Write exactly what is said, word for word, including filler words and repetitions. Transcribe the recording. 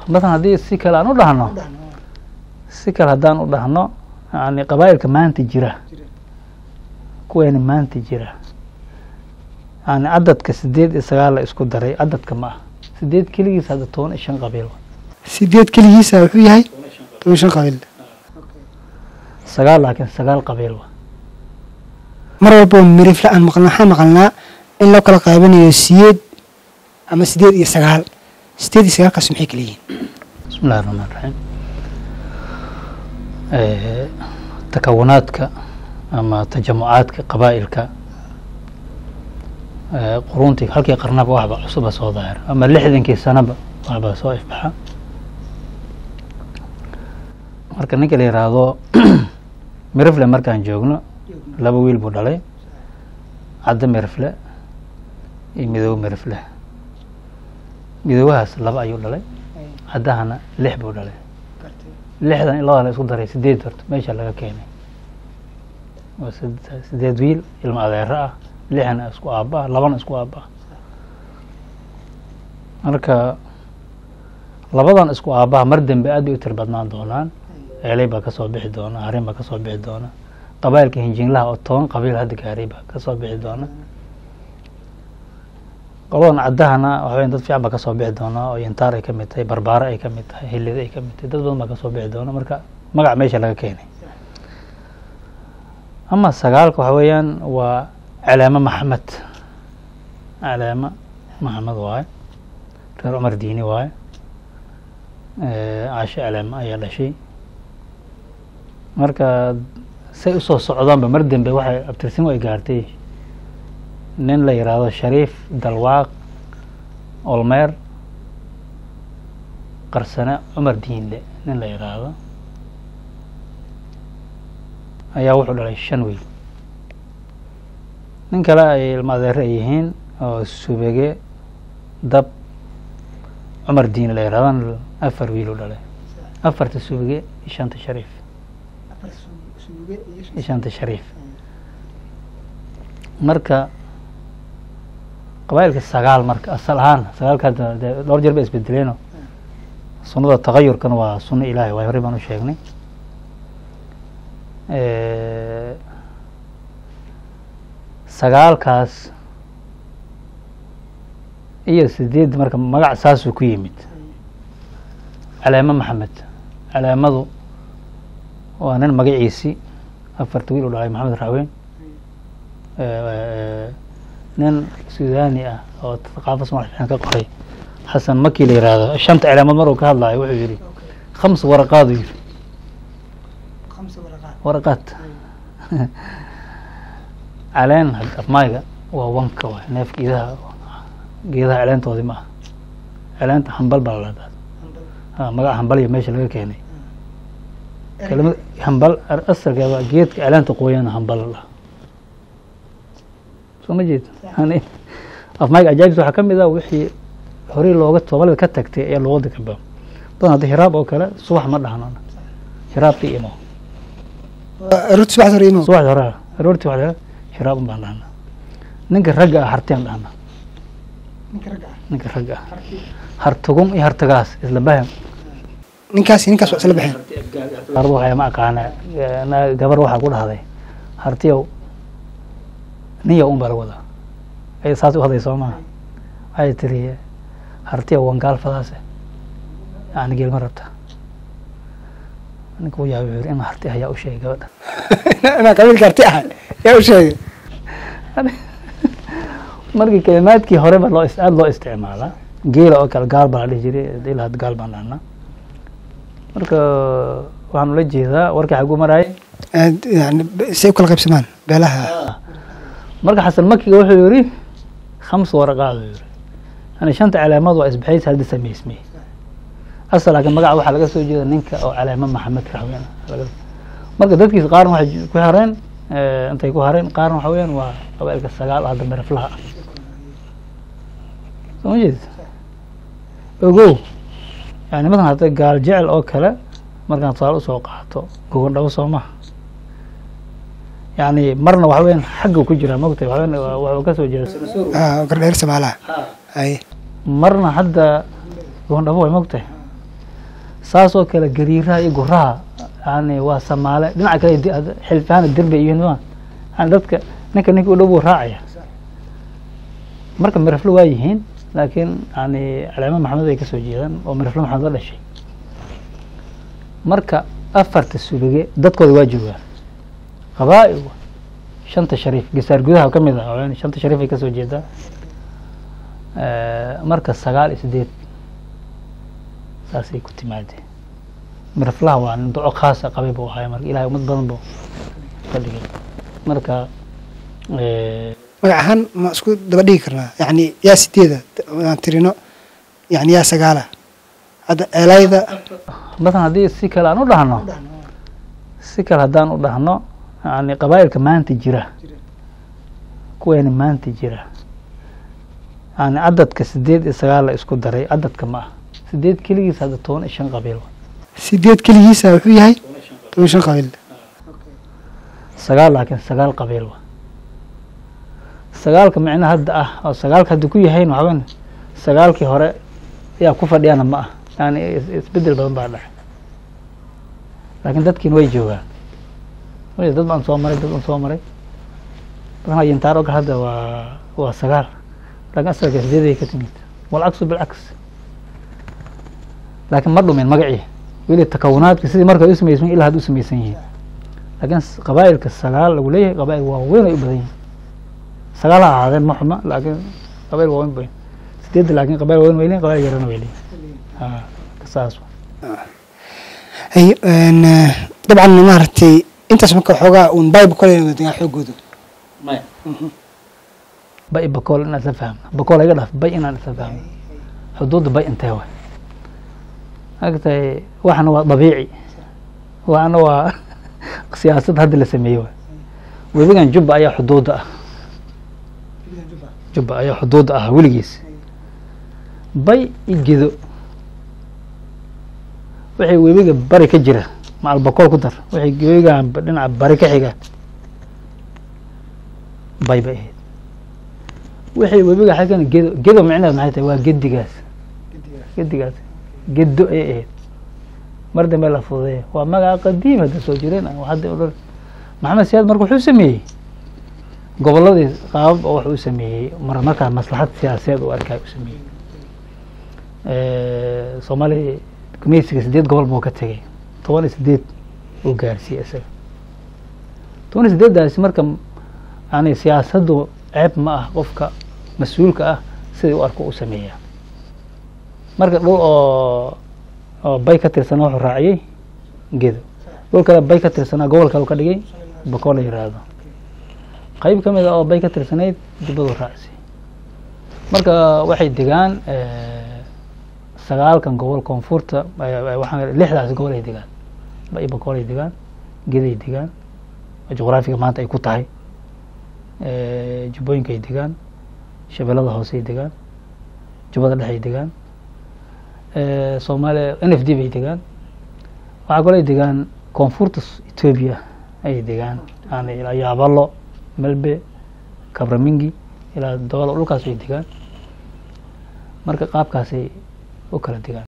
مثلا هذه السكة أنا ودهنا السكة هدان ودهنا يعني قبائل كمان تجرا كوين مان تجرا يعني عدد كسديد إسرائيل إسكو دري عدد كما سديد كليس هذا تون إيشان قبيل سديد كليس هي هاي تون إيشان قبيل سقال لكن سقال قبيل مرة بوم مريف لأن مقلنا حنا مقلنا إن لو كلا قابلني سيد أما سديد يسقال سديد يسقال قسم حيك ليه بسم الله الرحمن الرحيم اه تكوناتك أما تجمعاتك قبائلك اه قرونتك هلكي قرناب واحد عصبة سو ظاهر أما اللحظة كي سنة واحد سو إفبحة marka ninka la yiraahdo mirifle markaan joogno laba wiil buu dhalay cadda mirifle iyo midow mirifle midowgaas laba ayuu dhalay caddahana lix buu dhalay lixdan ilaa la isku daray sideed horta meesha laga keenay waa sideed wiil ilma adeero ah lixna isku aabba labana isku aabba marka labadan isku aabbaha mar dambe aad bay u tir badnaan doonaan eelay baa kasoo bixi doona harin baa kasoo bixi doona qabailka hinjinlaha oo toban qabiil hadda gaaray baa kasoo bixi doona qoladan caddahana waxaweyaan dad fiican baa kasoo bixi doona oo yantaar ay ka mid tahay barbaare ay ka mid tahay hillida ay ka mid tahay dad badan baa kasoo bixi doona marka magac meesha laga keenay ama sagaalka waxa weeyaan waa calaamo maxamed calaamo maxamed waaye reer cumar diini waaye caashe calaamo ayaa dhashay marka say usoo socdaanba mar dambe waxay abtirsin ay gaartay nin la yiraahdo shariif dalwaaq olmeer qarsane cumar diinle nin la yiraahdo ayaa wuxuu dhalay shan wiil nin kale ay ilma adeere ay yihiin oo subege dab cumar diin la yiraahdo afar wiil u dhalay afarta subege iyo shanta shariif shanta shariif marka qabailka sagaal marka asal ahaan sagaalka dhowr jeer bay isbedeleen sunnada tagayurkan waa sunno ilaahay waa hore baan u sheegnay sagaalkaas iyo sideed marka magac saasuu ku yimid calaamo maxamed calaamadu waa nin magaciisii afarta wiil u dhalay maxamed raaweyn nin suudani ah oo thaqaafo Soomaaliya ka qoray xasan maki la yiraahdo shanta calaamad mar uu ka hadlayo wuxuu yiri khams waraqaad yiri khams waraqaad waraqaad caleen afmayga waa wanka waa neef geedaha geedaha caleentoodii ma caleenta hambal baa la dhahaa magac hambal iyo meesha laga keenay كلمة هنبل أثر كذا جيت إعلان تقوينا هنبل الله شو ما جيت يعني أفماك أجاز وحكم إذا وحي هوري لوجت وبلد كتكتي يا لوجت كبام طبعا هذا هراب أو كلا صباح مرة هنا هراب تيمو رد صباح تيمو صباح هراب رد واحد هراب بهنا نقدر رجع هرتين بهنا نقدر رجع نقدر رجع هرتقوم إيه هرتقاس إذا بهم ninkaas ninkaas waa isla baxeen arbo waxay ma aqaana na gabar waxa ku dhahday hartiyow niyo un bar wada ay saas u haday Soomaa ay tiriye hartiyow wangaal fadaase aan geel marabta ninku yaa wuxuu in harti ayaa u sheegay gabadha ana qabiil karti ah yaa u sheegay markii kalimaadkii hore ba loo isticmaal loo isticmaala geel oo kala gaal baa la jiray ilaa gaal baan laana marka waxaan la jeedaa warka xagu maray yani say kala qaybsamaan beelaha marka xasan makiga wuxuu yiri khams waraqaad yiri ana shanta calaamad waa isbaxays hal sameysmay asal laakiin magaca waxa laga soo jeedaa ninka oo calaamad maxamed raawina marka dadkiis qaar waxay ku hareen intay ku hareen qaar waxa weeyaan waa qabailka sagaal ah dambe raflaha soo jeed ogo يعني مثلا هذا قال جعل أو كلا مركان صار أسوق قاعته قول له صومه يعني مرنا وحوين حقه كجرا موقته وحوين وكسو جرا آه قرر يرسم على أي مرنا حدا قول له موقته saasoo kale gariiraha iyo guraha yani waa samaale dhinaca kale xilfahaan derbe iyo ma yani dadka ninka ninka u dhow buu raacaya marka mirifle waa yihiin laakiin yani caleema maxamed ay kasoo jeedaan oo mirifle maxamed la dhashay marka afarta subige dadkooda waa joogaan qabaa-il shanta shariif gasaar gudaha ka mid ah shanta shariif ay kasoo jeedaa marka sagaal iyo sideed saasay ku timaadeen miriflaha waa nin duco khaasa qabay buu ahaay marka ilahay umad badan buu ka dhigay marka magac ahaan ma isku daba dhigi karnaa yani yaa sideeda aan tirino yani yaa sagaala hadda eelayda masalan haddii si kale aan u dhahno si kale haddaan u dhahno yani qabaa'ilka maanta jira kuweeni maanta jira yani cadadka sideed iyo sagaal la isku daray cadadka ma ah sideed keligiis hadda toban iyo shan qabiil sideed keligiisa wuxuu yahay toban shan qabiil sagaal laakiin sagaal qabiil wa sagaalka micno hadda ah oo sagaalka hadda ku yahayn waxaweyn sagaalkii hore yaa ku fadhiyana ma ah yani isbedel badan baa dhacay laakiin dadkiina way joogaan dad baan soo maray dad baan soo maray dadna yintaar og hadda waa waa sagaal laakiin asalka sideeday ka timid walcaksu bilcaks laakiin ma dhumin magacii weli takawunaadka sidii marka u samaysan ilaa hadda u samaysan yihiin laakiin qabaa'ilka sagaal lagu leeyahay qabaa'il waaweyn ay u badan yihiin sagaal ha ahaadeen ma xuma laakiin qabaa'il waaweyn bayn sideedda laakiin qabaa'il waaweyn way leeyihin qabaa'il yarana way leeyihin ha saas hay dabcan maaragtay intaas marka xoogaa un bay bakool inay degaan xoogooda maya bay bakool inaan isla fahmno bakool iga dhaaf bay inaan isla fahmno xuduudda bay intee waay agtahay waxna waa dabiici waxna waa siyaasad hadda la sameeyey waay webigan jubba ayaa xuduudda ah jubba ayaa xuduudda ah weligiis bay iyo gedo waxay webiga bari ka jira macal bakool ku dar waxay webigan dhinaca bari ka xiga bay bay ahayd waxay webiga xaggan gedo gedo micnaheed maxay tahay waa gedigaas gedigaas gedo ayay ahayd mar dambe la fududeeya waa magaca qadiim hadda soo jireen hadda odhan maxamed siyaad marka wuxuu sameeyey gobolladii qaabab oo wuxuu sameeyey mar markaa maslaxad siyaasadeed u arkay u sameeyey soomaaliya gumeysiga sideed gobol buu ka tegay toban iyo sideed uu gaarsiiyey isaga toban iyo sideeddaasi marka yani siyaasaddu ceeb ma ah qofka mas-uulka ah sidai u arko u sameeyaa marka dhul oo oo bay ka tirsanaa wuxuu raaciyey gedo dhul kale bay ka tirsanaa gobol kale u ka dhigay bakool la yiraahdo qayb ka mid a oo bay ka tirsanayd jubbadu raacsay marka waxay degaan sagaalkan gobol koonfurta waxaan lixdaas gobol ay degaan bay bakool ay degaan geday degaan juqraafiga maanta ay ku tahay jubbooyinka ay degaan shabeellada hoose ay degaan jubbada dhex ay degaan soomaaliya n f d bay degaan waxaa kaloo ay degaan koonfurta ethoobia ayay degaan yani ilaa yaabalo melbe kabramingi ilaa dogalo dhulkaas ay degaan marka qaabkaasay u kala degaan